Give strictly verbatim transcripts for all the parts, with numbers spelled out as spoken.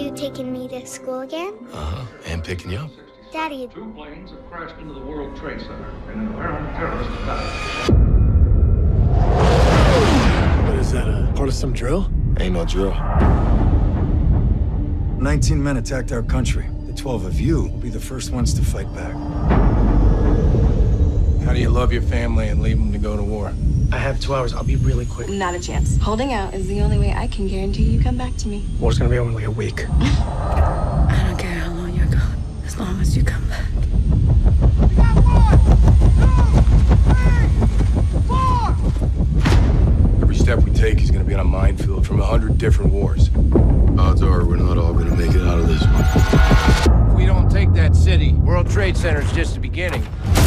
you taking me to school again? Uh-huh, and picking you up. Daddy. Two planes have crashed into the World Trade Center, and an apparent terrorist attack. What is that, a part of some drill? Ain't no drill. nineteen men attacked our country. The twelve of you will be the first ones to fight back. How do you love your family and leave them to go to war? I have two hours. I'll be really quick. Not a chance. Holding out is the only way I can guarantee you come back to me. War's gonna be only a week. I don't care how long you're gone, as long as you come back. Every step we take is gonna be on a minefield from a hundred different wars. Odds are we're not all gonna make it out of this one. If we don't take that city, World Trade Center is just the beginning.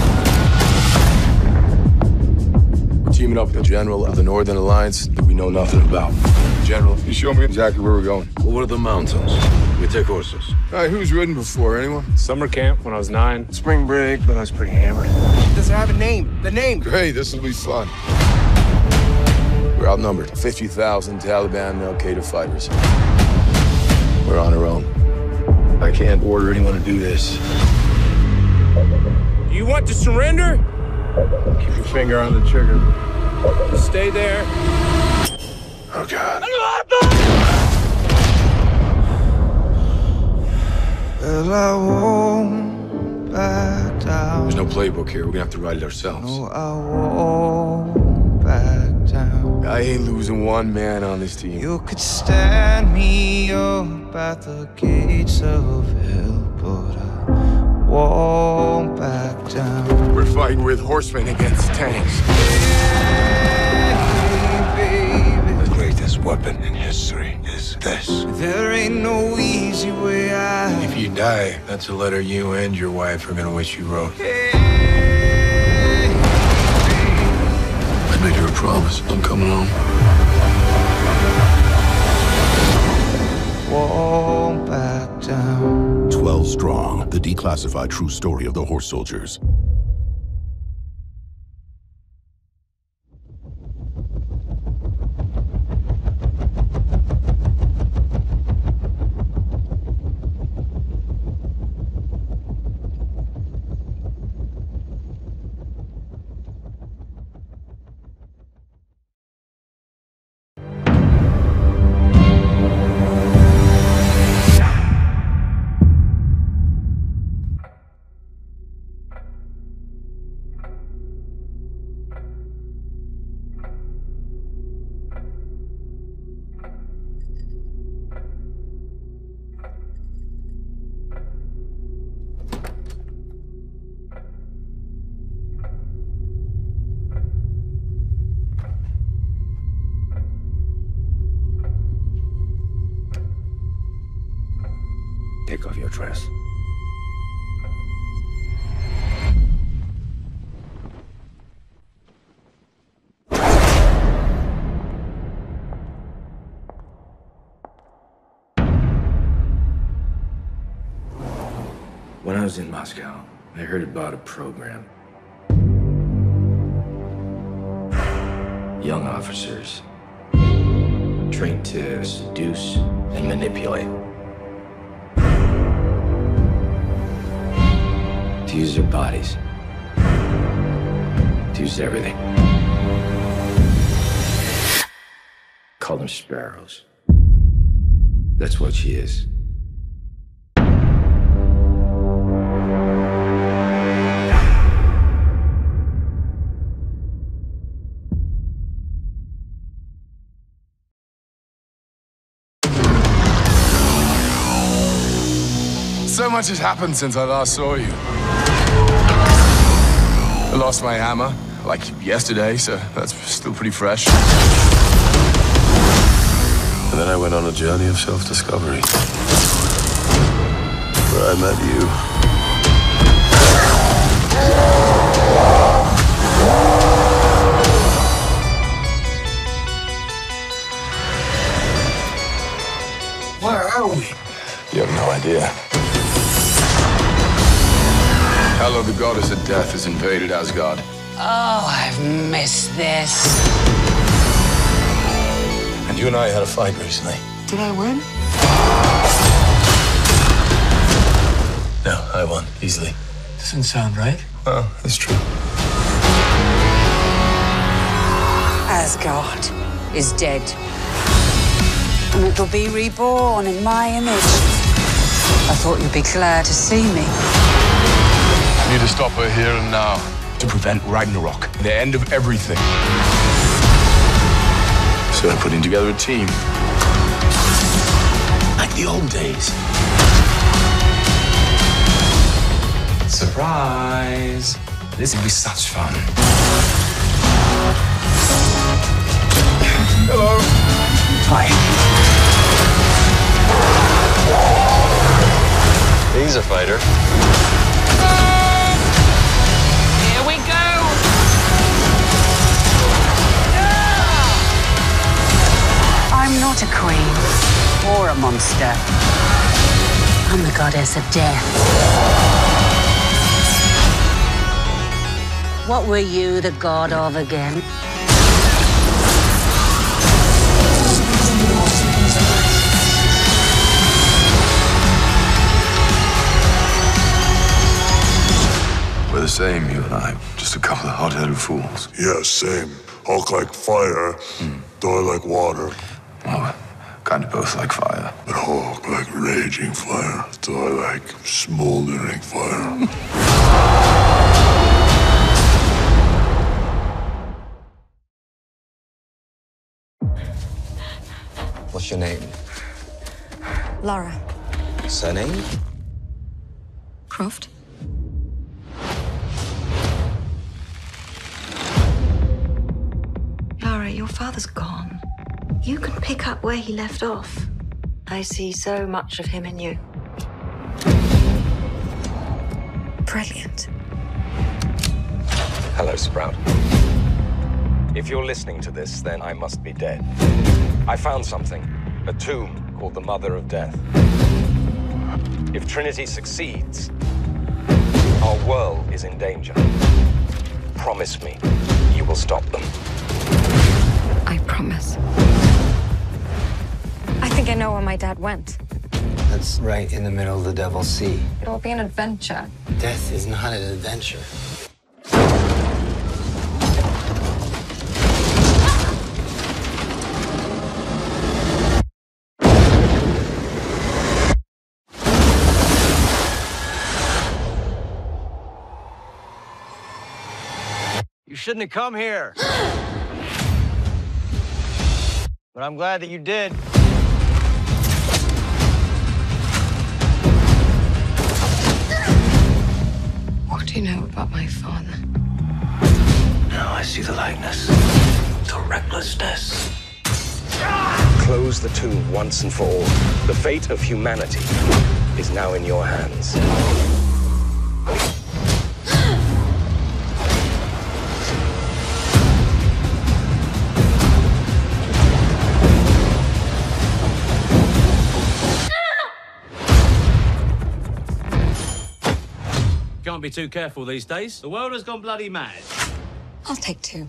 We're teaming up with the general of the Northern Alliance that we know nothing about. General, you show me exactly where we're going. Well, what are the mountains? We take horses. All right, who's ridden before? Anyone? Summer camp when I was nine. Spring break, but I was pretty hammered. Does it have a name? The name. Great, this will be fun. We're outnumbered. fifty thousand Taliban and Al-Qaeda fighters. We're on our own. I can't order anyone to do this. Do you want to surrender? Keep your finger on the trigger. Stay there. Oh, God. Well, I won't back down. There's no playbook here. We're gonna have to write it ourselves. No, I won't back down. I ain't losing one man on this team. You could stand me up at the gates of hell, but I won't back down. We're fighting with horsemen against tanks. The greatest weapon in history is this. There ain't no easy way out. If you die, that's a letter you and your wife are gonna wish you wrote. I made her a promise. I'm coming home. Won't back down. twelve Strong, the declassified true story of the horse soldiers. Take off your dress. When I was in Moscow, I heard about a program. Young officers trained to seduce and manipulate. To use their bodies. To use everything. Call them sparrows. That's what she is. So much has happened since I last saw you. I lost my hammer, like yesterday, so that's still pretty fresh. And then I went on a journey of self-discovery. Where I met you. Where are we? You have no idea. Hela, the goddess of death, has invaded Asgard. Oh, I've missed this. And you and I had a fight recently. Did I win? No, I won, easily. Doesn't sound right. Well, it's true. Asgard is dead. And it'll be reborn in my image. I thought you'd be glad to see me. I need to stop her here and now to prevent Ragnarok, the end of everything. So I'm putting together a team. Like the old days. Surprise! This will be such fun. Hello. Hi. He's a fighter. Here we go! I'm not a queen or a monster. I'm the goddess of death. What were you the god of again? We're the same, you and I. Just a couple of hot-headed fools. Yeah, same. Hulk like fire, mm. Thor like water. Well, kind of both like fire. But Hulk like raging fire, Thor like smoldering fire. What's your name? Laura. Surname? Croft. Laura, your father's gone. You can pick up where he left off. I see so much of him in you. Brilliant. Hello, Sprout. If you're listening to this, then I must be dead. I found something, a tomb called the Mother of Death. If Trinity succeeds, our world is in danger. Promise me you will stop them. I promise. I think I know where my dad went. That's right in the middle of the Devil's Sea. It'll be an adventure. Death is not an adventure. You shouldn't have come here. But I'm glad that you did. What do you know about my father? Now I see the likeness, the recklessness. Close the tomb once and for all. The fate of humanity is now in your hands. Can't be too careful these days. The world has gone bloody mad. I'll take two.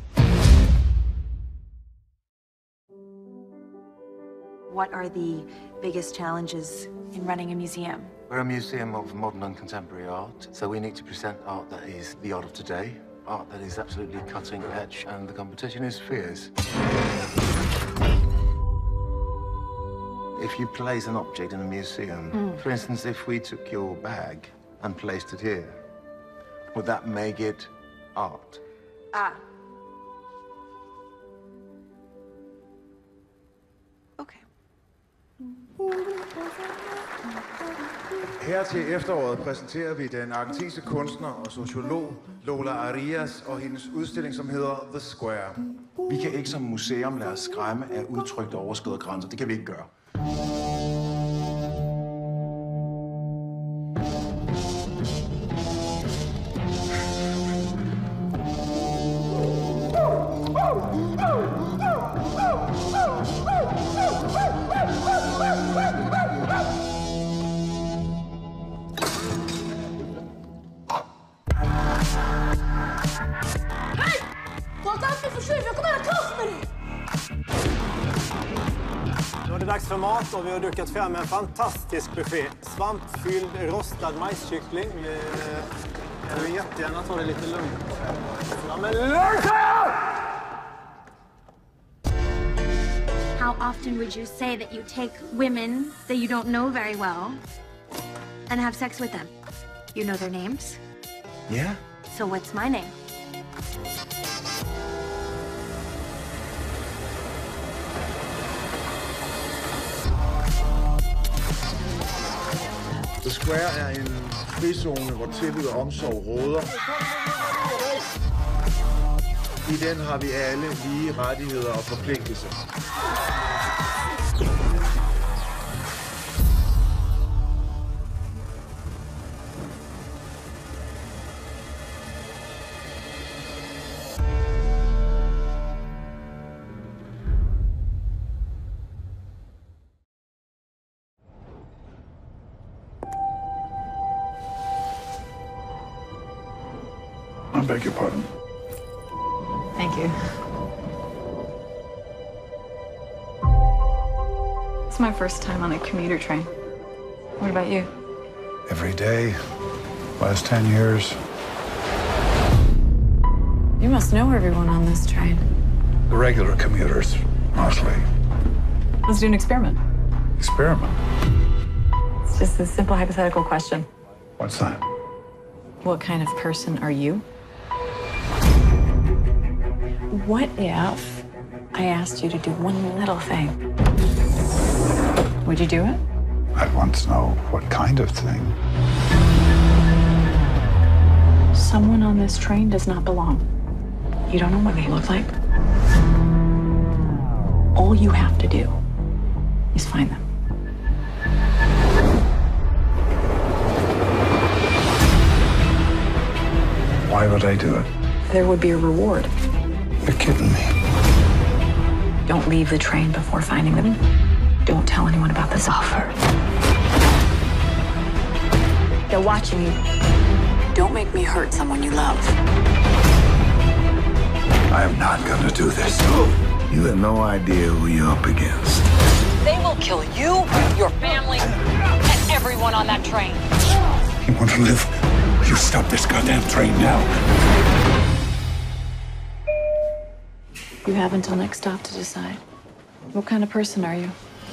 What are the biggest challenges in running a museum? We're a museum of modern and contemporary art, so we need to present art that is the art of today, art that is absolutely cutting edge, and the competition is fierce. If you place an object in a museum, mm. for instance, if we took your bag and placed it here, would that make it art? Ah. Her til efteråret præsenterer vi den argentinske kunstner og sociolog Lola Arias og hendes udstilling, som hedder The Square. Vi kan ikke som museum lade os skræmme af udtryk, der overskrider grænser. Det kan vi ikke gøre. Det är dags för mat och vi har dukat fram en fantastisk buffé. Svampfylld rostad majskyckling. Jag vill jättegärna ta det lite lugnt. Ja, men lugnt! How often would you say that you take women that you don't know very well and have sex with them? You know their names? Yeah. So what's my name? The Square er en frizone, hvor tillid og omsorg råder. I den har vi alle lige rettigheder og forpligtelser. I beg your pardon. Thank you. It's my first time on a commuter train. What about you? Every day, last ten years. You must know everyone on this train. The regular commuters, mostly. Let's do an experiment. Experiment? It's just a simple hypothetical question. What's that? What kind of person are you? What if I asked you to do one little thing? Would you do it? I'd want to know what kind of thing. Someone on this train does not belong. You don't know what they look like. All you have to do is find them. Why would I do it? There would be a reward. You're kidding me. Don't leave the train before finding them. Don't tell anyone about this offer. They're watching you. Don't make me hurt someone you love. I am not gonna do this. You have no idea who you're up against. They will kill you, your family, and everyone on that train. You want to live? Will you stop this goddamn train now? You have until next stop to decide. What kind of person are you?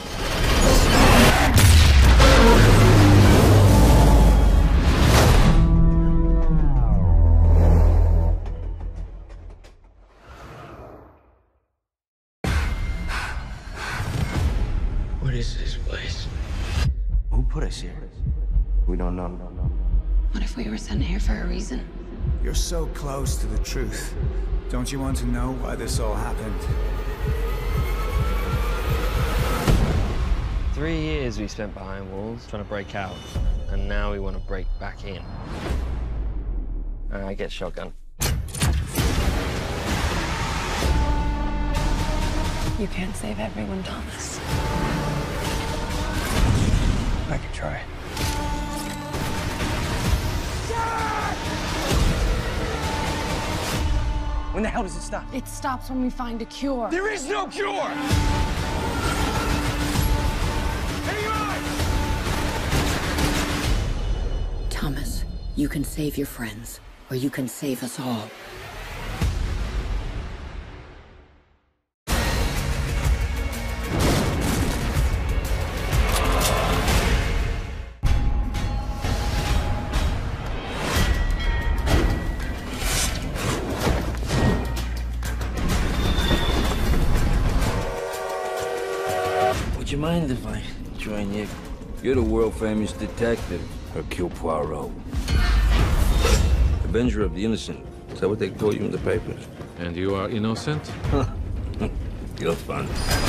What is this place? Who put us here? We don't know. What if we were sent here for a reason? You're so close to the truth. Don't you want to know why this all happened? Three years we spent behind walls trying to break out, and now we want to break back in. I get shotgun. You can't save everyone, Thomas. I could try. When the hell does it stop? It stops when we find a cure. There is no cure! Thomas, you can save your friends, or you can save us all. Would you mind if I join you? You're the world-famous detective, Hercule Poirot. Avenger of the innocent. Is that what they call you in the papers? And you are innocent? You're fun.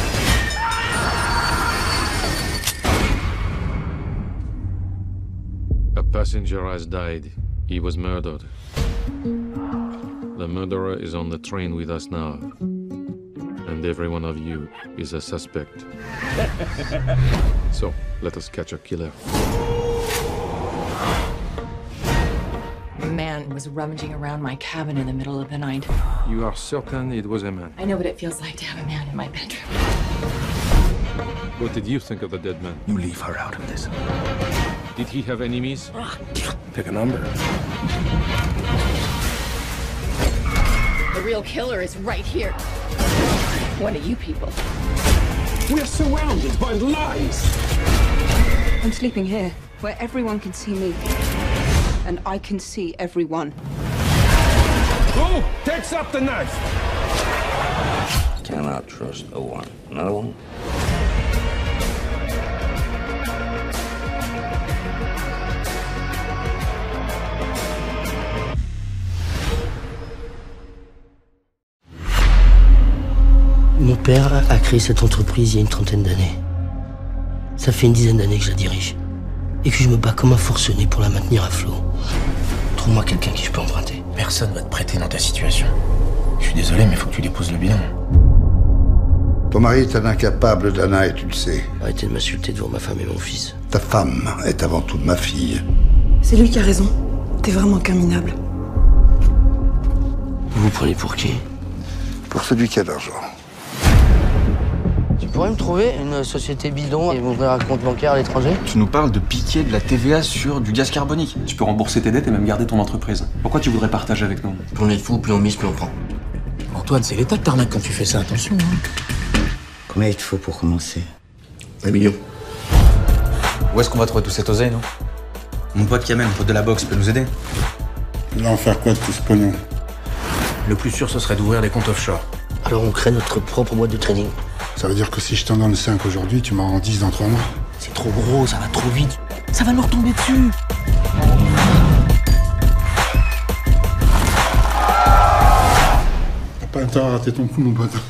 A passenger has died. He was murdered. The murderer is on the train with us now. And every one of you is a suspect. So, let us catch a killer. A man was rummaging around my cabin in the middle of the night. You are certain it was a man? I know what it feels like to have a man in my bedroom. What did you think of the dead man? You leave her out of this. Did he have enemies? Pick a number. The real killer is right here. One of you people. We're surrounded by lies! I'm sleeping here, where everyone can see me. And I can see everyone. Who takes up the knife? Cannot trust no one. Another one? Mon père a créé cette entreprise il y a une trentaine d'années. Ça fait une dizaine d'années que je la dirige. Et que je me bats comme un forcené pour la maintenir à flot. Trouve-moi quelqu'un qui je peux emprunter. Personne va te prêter dans ta situation. Je suis désolé, mais il faut que tu déposes le bilan. Ton mari est un incapable, Dana, et tu le sais. Arrêtez de m'insulter devant ma femme et mon fils. Ta femme est avant tout ma fille. C'est lui qui a raison. T'es vraiment qu'un minable. Vous vous prenez pour qui? Pour celui qui a de l'argent. Tu pourrais me trouver une société bidon et m'ouvrir un compte bancaire à l'étranger? Tu nous parles de piquer de la T V A sur du gaz carbonique. Tu peux rembourser tes dettes et même garder ton entreprise. Pourquoi tu voudrais partager avec nous? Plus on est de fous, plus on mise, plus on prend. Antoine, c'est l'état de t'arnaque quand tu fais ça, attention. Hein. Combien il te faut pour commencer? Un million. Où est-ce qu'on va trouver tout cet oseille, non? Mon pote Kamel, mon pote de la boxe, peut nous aider? Il va en faire quoi de tout ce pognon? Le plus sûr, ce serait d'ouvrir des comptes offshore. Alors on crée notre propre boîte de trading. Ça veut dire que si je t'en donne cinq aujourd'hui, tu m'en rends dix dans trois mois? C'est trop gros, ça va trop vite. Ça va nous retomber dessus. T'as pas intérêt à rater ton coup, mon pote.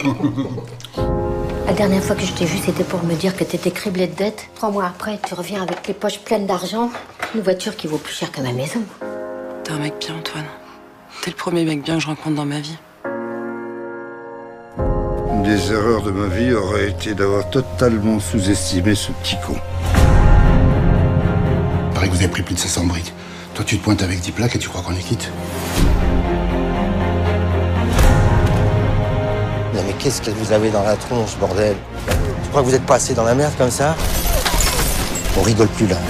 La dernière fois que je t'ai vu, c'était pour me dire que t'étais criblé de dettes. Trois mois après, tu reviens avec les poches pleines d'argent. Une voiture qui vaut plus cher que ma maison. T'es un mec bien, Antoine. T'es le premier mec bien que je rencontre dans ma vie. Une des erreurs de ma vie aurait été d'avoir totalement sous-estimé ce petit con. Il paraît que vous avez pris plus de cinq cents briques. Toi, tu te pointes avec dix plaques et tu crois qu'on est quitte? Non mais qu'est-ce que vous avez dans la tronche, bordel? Tu crois que vous êtes passé dans la merde comme ça? On rigole plus là.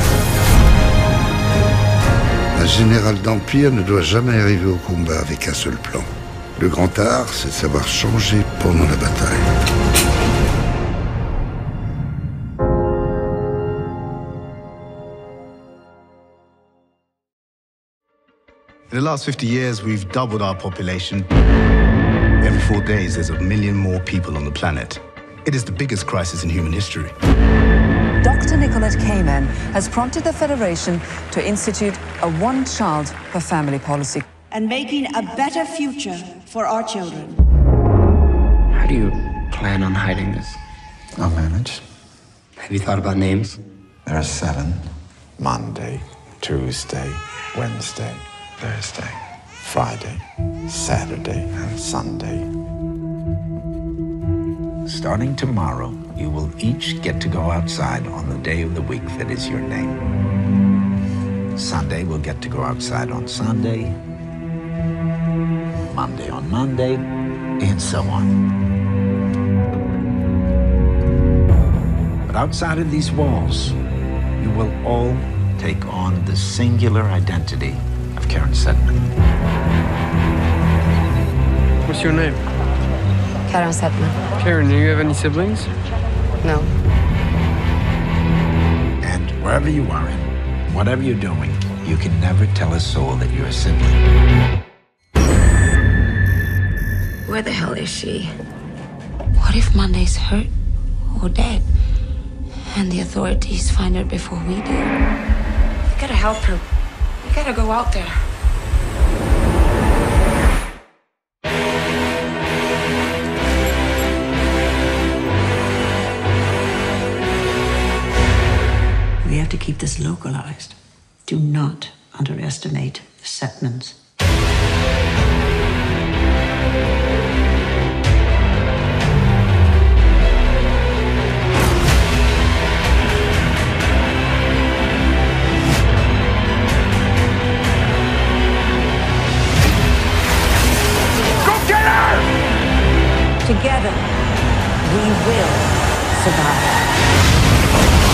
Un général d'Empire ne doit jamais arriver au combat avec un seul plan. Le grand art, c'est de savoir changer pendant la bataille. In the last fifty years, we've doubled our population. Every four days, there's a million more people on the planet. It is the biggest crisis in human history. Doctor Nicolette Kamen has prompted the Federation to institute a one-child per family policy. And making a better future for our children. How do you plan on hiding this? I'll manage. Have you thought about names? There are seven. Monday, Tuesday, Wednesday, Thursday, Friday, Saturday, and Sunday. Starting tomorrow, you will each get to go outside on the day of the week that is your name. Sunday will get to go outside on Sunday, Monday on Monday, and so on. But outside of these walls, you will all take on the singular identity of Karen Sedman. What's your name? Karen Sedman. Karen, do you have any siblings? No. And wherever you are in, whatever you're doing, you can never tell a soul that you're a sibling. Where the hell is she? What if Monday's hurt or dead? And the authorities find her before we do? We gotta help her. We gotta go out there. We have to keep this localized. Do not underestimate the Sedmans. Together, we will survive. Thank you.